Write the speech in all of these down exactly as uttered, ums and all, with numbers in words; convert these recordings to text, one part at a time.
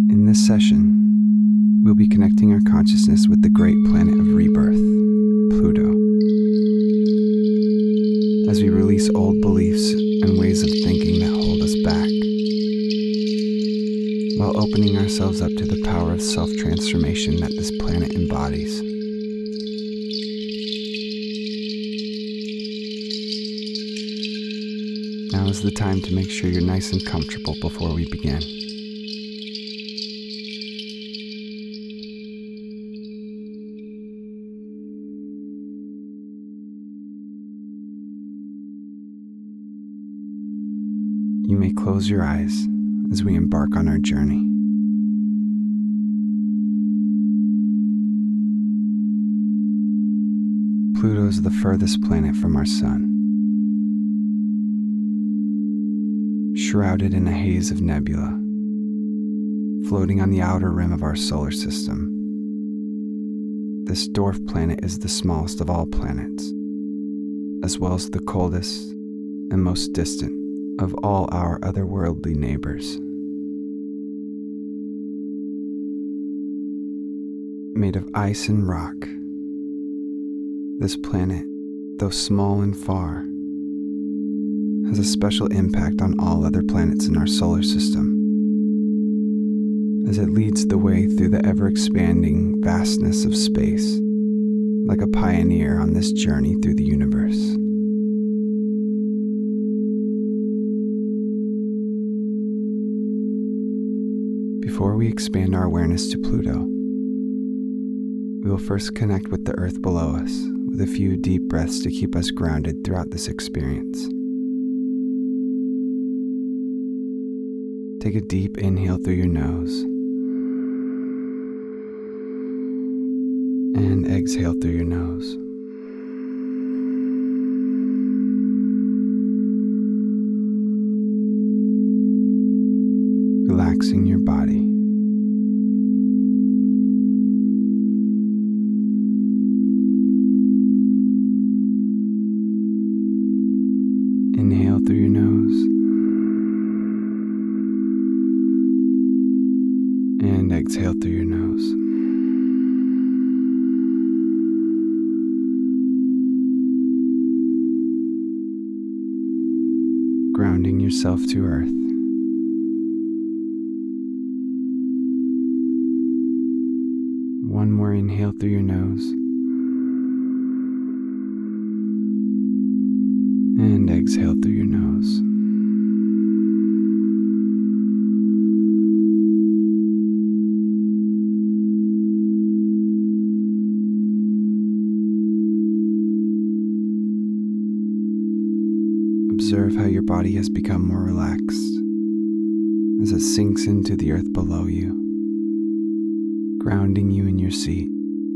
In this session, we'll be connecting our consciousness with the great planet of rebirth, Pluto, as we release old beliefs and ways of thinking that hold us back, while opening ourselves up to the power of self-transformation that this planet embodies. Now is the time to make sure you're nice and comfortable before we begin. You may close your eyes as we embark on our journey. Pluto is the furthest planet from our sun. Shrouded in a haze of nebula, floating on the outer rim of our solar system, this dwarf planet is the smallest of all planets, as well as the coldest and most distant of all our otherworldly neighbors. Made of ice and rock, this planet, though small and far, has a special impact on all other planets in our solar system, as it leads the way through the ever-expanding vastness of space, like a pioneer on this journey through the universe. Before we expand our awareness to Pluto, we will first connect with the earth below us with a few deep breaths to keep us grounded throughout this experience. Take a deep inhale through your nose and exhale through your nose. Relaxing your body. Inhale through your nose and exhale through your nose. Grounding yourself to earth. One more inhale through your nose and exhale through your nose. Observe how your body has become more relaxed as it sinks into the earth below you, grounding you in your seat.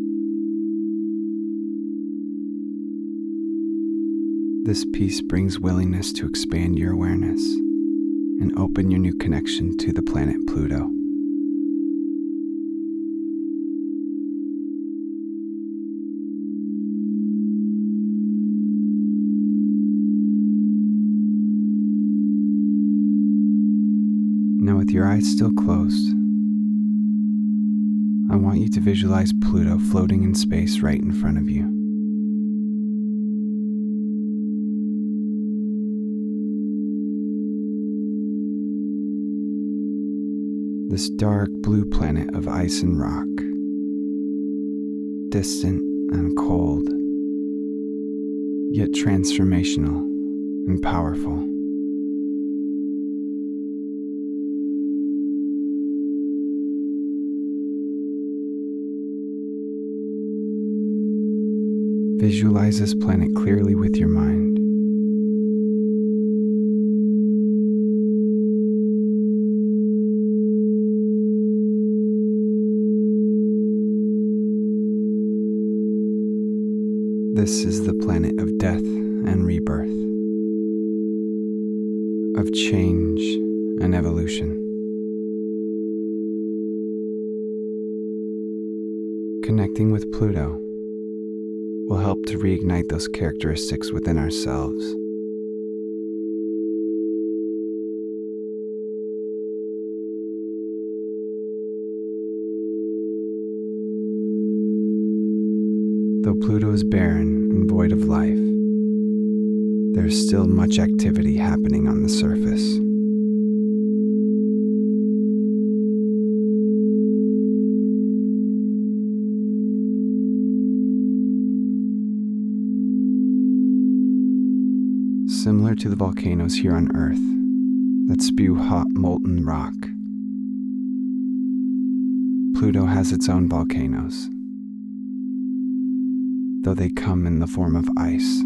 This peace brings willingness to expand your awareness and open your new connection to the planet Pluto. Now, with your eyes still closed, I want you to visualize Pluto floating in space right in front of you. This dark blue planet of ice and rock, distant and cold, yet transformational and powerful. Visualize this planet clearly with your mind. This is the planet of death and rebirth, of change and evolution. Connecting with Pluto will help to reignite those characteristics within ourselves. Though Pluto is barren and void of life, there is still much activity happening on the surface. Similar to the volcanoes here on Earth that spew hot molten rock, Pluto has its own volcanoes, though they come in the form of ice.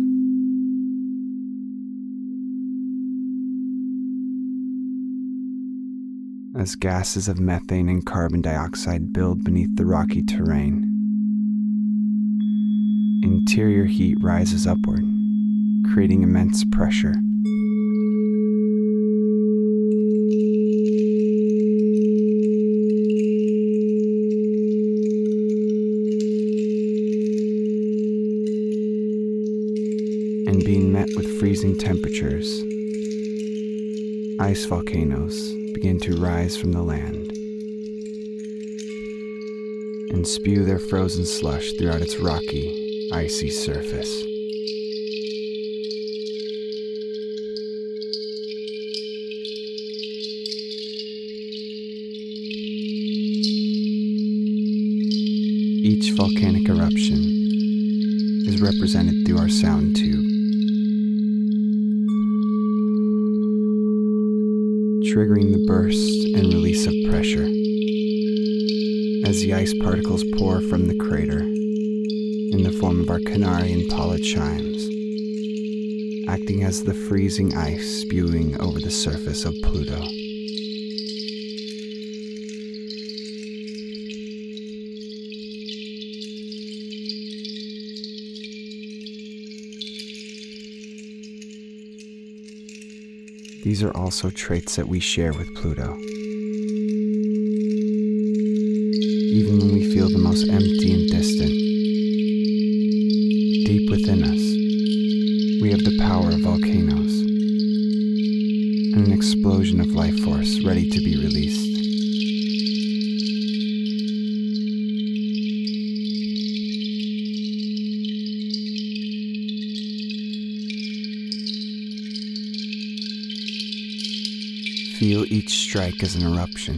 As gases of methane and carbon dioxide build beneath the rocky terrain, interior heat rises upward, creating immense pressure. And being met with freezing temperatures, ice volcanoes begin to rise from the land and spew their frozen slush throughout its rocky, icy surface. Each volcanic eruption is represented through our sound tube, triggering the burst and release of pressure as the ice particles pour from the crater in the form of our canary and pollard chimes, acting as the freezing ice spewing over the surface of Pluto. These are also traits that we share with Pluto. Even when we feel the most empty and distant, deep within us, we have the power of volcanoes and an explosion of life force ready to be released. Feel each strike as an eruption,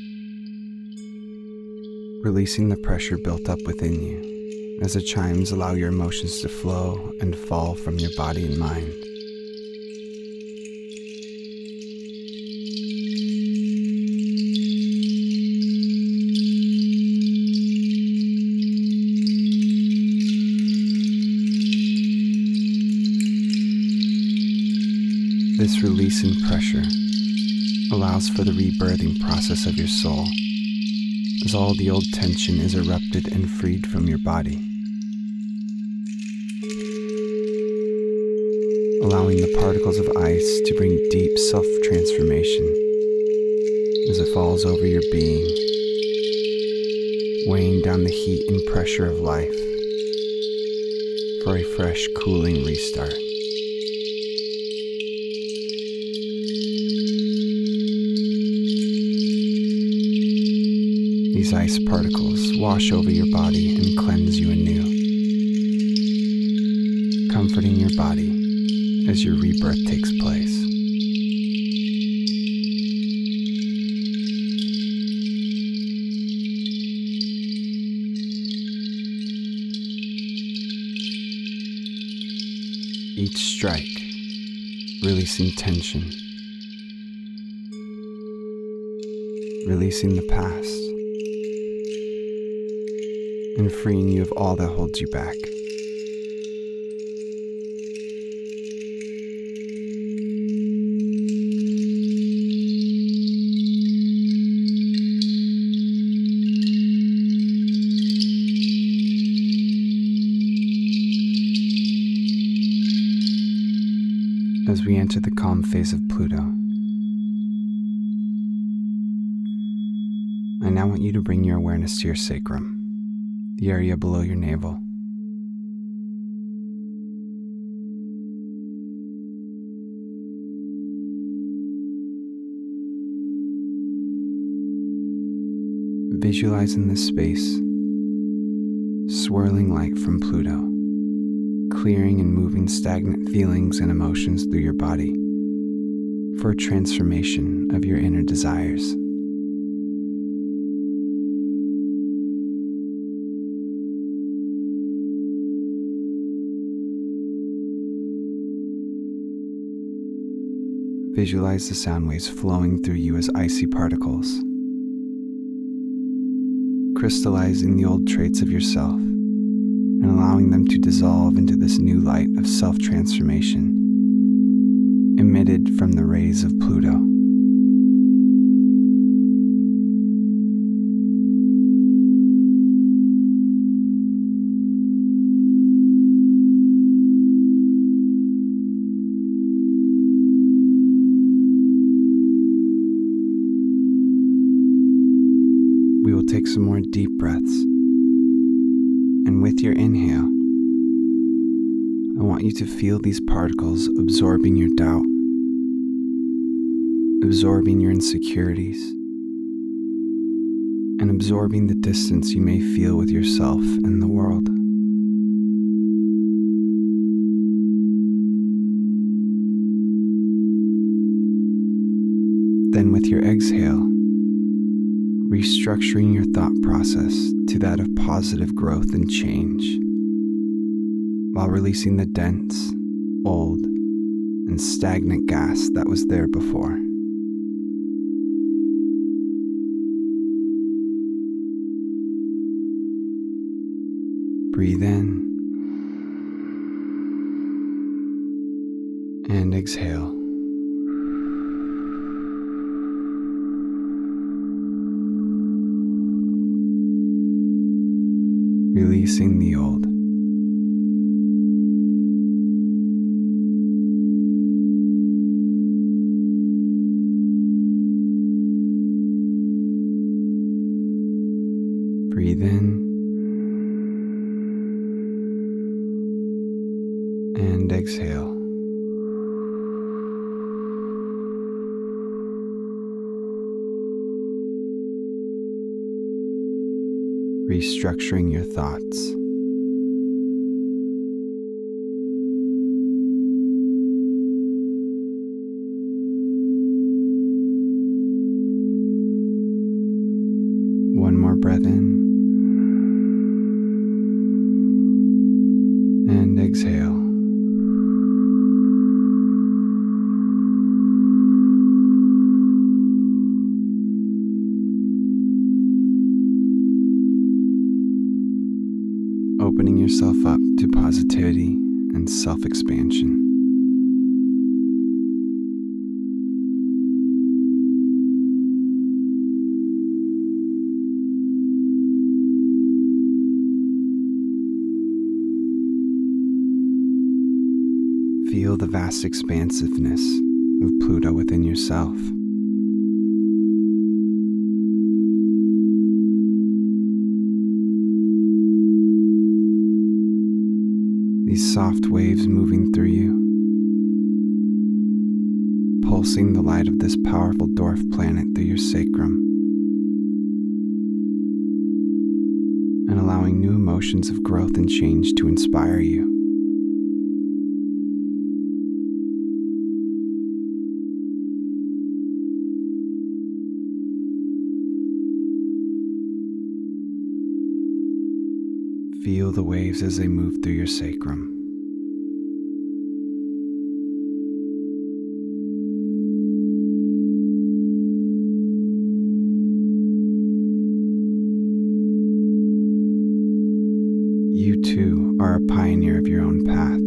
releasing the pressure built up within you as the chimes allow your emotions to flow and fall from your body and mind. This release in pressure allows for the rebirthing process of your soul, as all the old tension is erupted and freed from your body, allowing the particles of ice to bring deep self-transformation as it falls over your being, weighing down the heat and pressure of life for a fresh, cooling restart. These ice particles wash over your body and cleanse you anew, comforting your body as your rebirth takes place. Each strike, releasing tension, releasing the past, and freeing you of all that holds you back. As we enter the calm phase of Pluto, I now want you to bring your awareness to your sacrum, the area below your navel. Visualize in this space swirling light from Pluto, clearing and moving stagnant feelings and emotions through your body for a transformation of your inner desires. Visualize the sound waves flowing through you as icy particles, crystallizing the old traits of yourself and allowing them to dissolve into this new light of self-transformation emitted from the rays of Pluto. We will take some more deep breaths, and with your inhale, I want you to feel these particles absorbing your doubt, absorbing your insecurities, and absorbing the distance you may feel with yourself and the world. Then with your exhale, restructuring your thought process to that of positive growth and change, while releasing the dense, old, and stagnant gas that was there before. Breathe in and exhale. Releasing the old. Breathe in and exhale. Restructuring your thoughts. One more breath in and exhale. Opening yourself up to positivity and self-expansion. Feel the vast expansiveness of Pluto within yourself. These soft waves moving through you, pulsing the light of this powerful dwarf planet through your sacrum, and allowing new emotions of growth and change to inspire you. Feel the waves as they move through your sacrum. You too are a pioneer of your own path,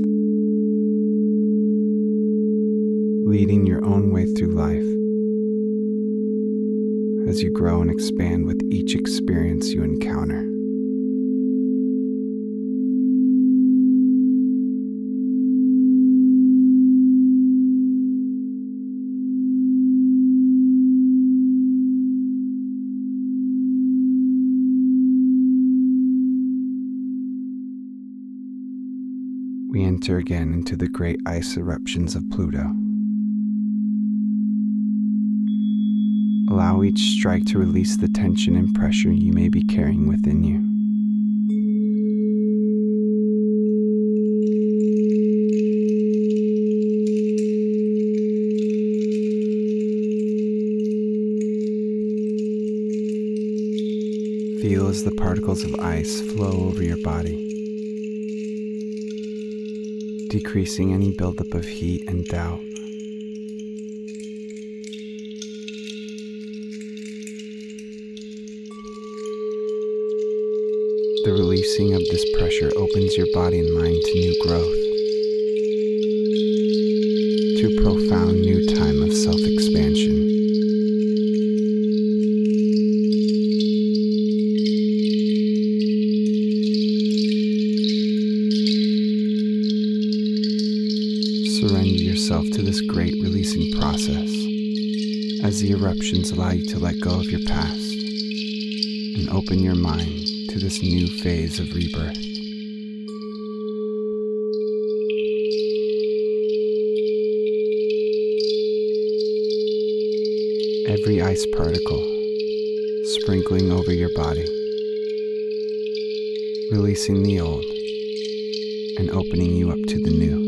leading your own way through life as you grow and expand with each experience you encounter. We enter again into the great ice eruptions of Pluto. Allow each strike to release the tension and pressure you may be carrying within you. Feel as the particles of ice flow over your body, decreasing any buildup of heat and doubt. The releasing of this pressure opens your body and mind to new growth, to a profound new time of self-expansion. Surrender yourself to this great releasing process as the eruptions allow you to let go of your past and open your mind to this new phase of rebirth. Every ice particle sprinkling over your body, releasing the old and opening you up to the new.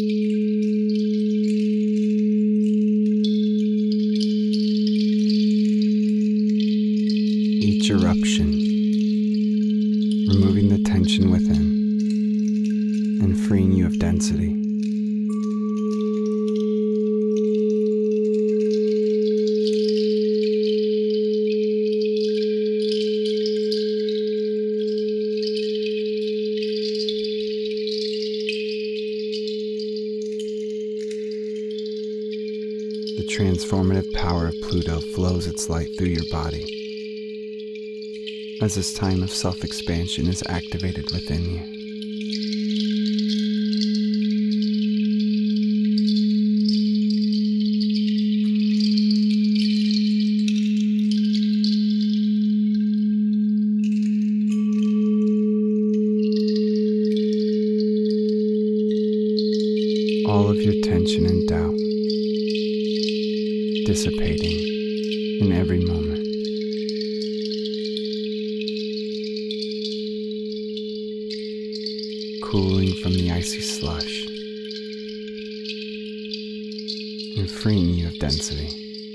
Each eruption, removing the tension within and freeing you of density. The transformative power of Pluto flows its light through your body as this time of self-expansion is activated within you. All of your tension and doubt dissipating in every moment. Cooling from the icy slush and freeing you of density.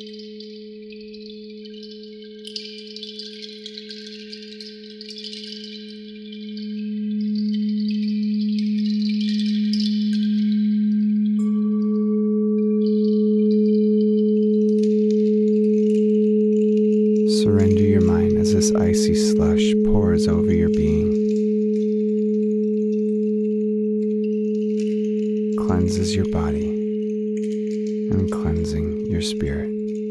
Surrender your mind as this icy slush pours over your being. Cleanses your body and cleansing your spirit.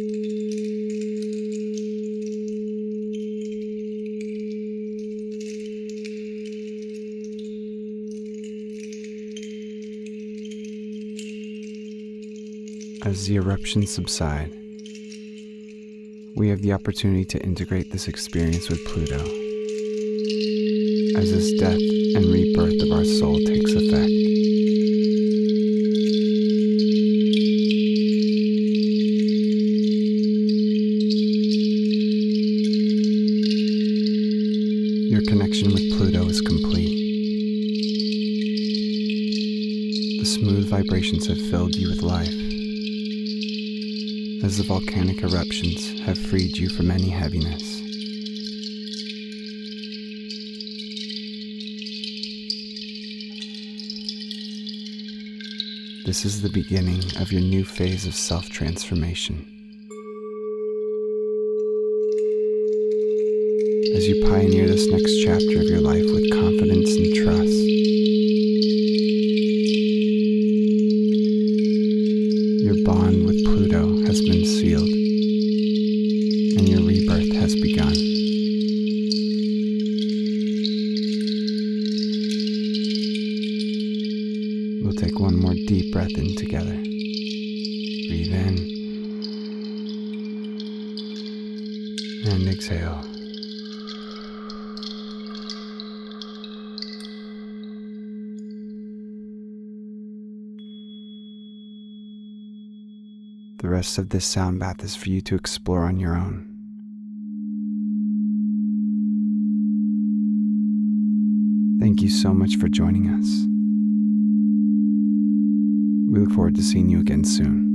As the eruptions subside, we have the opportunity to integrate this experience with Pluto, as this death and rebirth of our soul takes effect. Your connection with Pluto is complete. The smooth vibrations have filled you with life, as the volcanic eruptions have freed you from any heaviness. This is the beginning of your new phase of self-transformation. As you pioneer this next chapter of your life with confidence and trust, your bond with Pluto has been sealed, and your rebirth has begun. We'll take one more deep breath in together. Breathe in and exhale. The rest of this sound bath is for you to explore on your own. Thank you so much for joining us. We look forward to seeing you again soon.